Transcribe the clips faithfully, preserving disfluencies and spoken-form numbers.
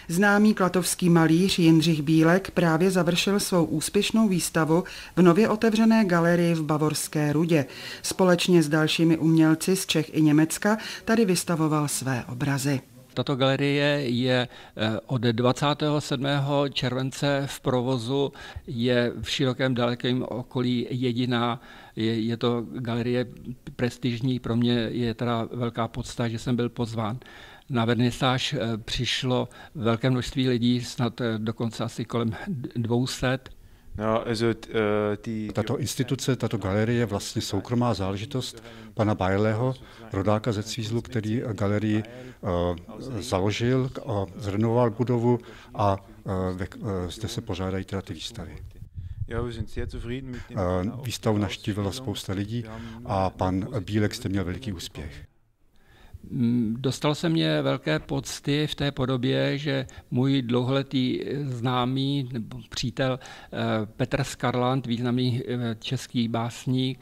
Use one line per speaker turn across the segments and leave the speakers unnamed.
Známý klatovský malíř Jindřich Bílek právě završil svou úspěšnou výstavu v nově otevřené galerii v Bavorské Rudě. Společně s dalšími umělci z Čech i Německa tady vystavoval své obrazy.
Tato galerie je od dvacátého sedmého července v provozu, je v širokém dalekém okolí jediná. Je, je to galerie prestižní, pro mě je teda velká podsta, že jsem byl pozván. Na vernisáž přišlo velké množství lidí, snad dokonce asi kolem dvou set.
No, also, tí...
Tato instituce, tato galerie je vlastně soukromá záležitost pana Bajleho, rodáka ze Cvízlu, který galerii uh, založil, uh, zrenovoval budovu a uh, zde se pořádají teda ty výstavy. Uh, výstavu navštívila spousta lidí a pan Bílek zde měl veliký úspěch.
Dostal se mě velké pocty v té podobě, že můj dlouholetý známý nebo přítel Petr Skarland, významný český básník,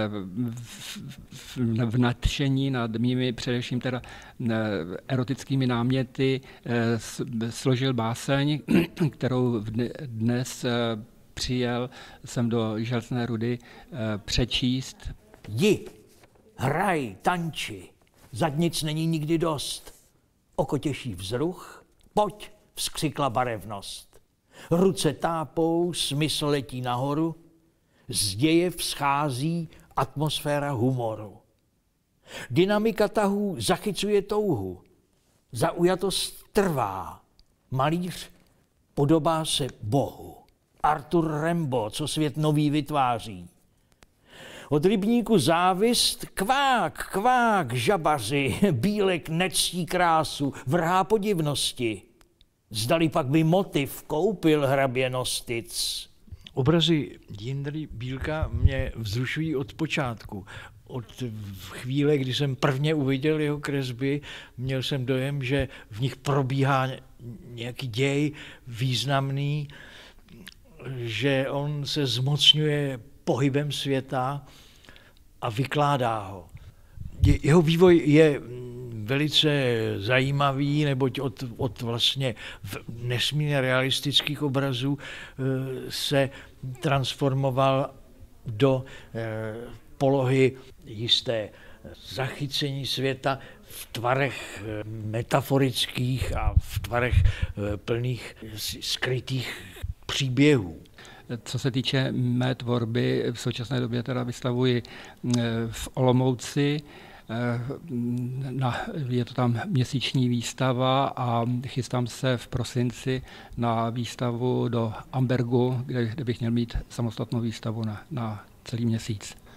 v nadšení nad mými především teda erotickými náměty složil báseň, kterou dnes přijel jsem do Železné Rudy přečíst.
Jdi, hraj, tanči. Za nic není nikdy dost. Oko těší vzruch, pojď, vzkřikla barevnost. Ruce tápou, smysl letí nahoru, z děje vzchází atmosféra humoru. Dynamika tahů zachycuje touhu, zaujatost trvá, malíř podobá se Bohu. Arthur Rimbaud, co svět nový vytváří. Od rybníku závist, kvák, kvák, žabaři, Bílek nectí krásu, vrhá podivnosti. Zdali pak by motiv koupil hrabě Nostitz.
Obrazy Jindry Bílka mě vzrušují od počátku. Od chvíle, kdy jsem prvně uviděl jeho kresby, měl jsem dojem, že v nich probíhá nějaký děj významný, že on se zmocňuje pohybem světa a vykládá ho. Jeho vývoj je velice zajímavý, neboť od, od vlastně nesmírně realistických obrazů se transformoval do polohy jisté zachycení světa v tvarech metaforických a v tvarech plných skrytých příběhů.
Co se týče mé tvorby, v současné době teda vystavuji v Olomouci. Je to tam měsíční výstava a chystám se v prosinci na výstavu do Ambergu, kde, kde bych měl mít samostatnou výstavu na, na celý měsíc.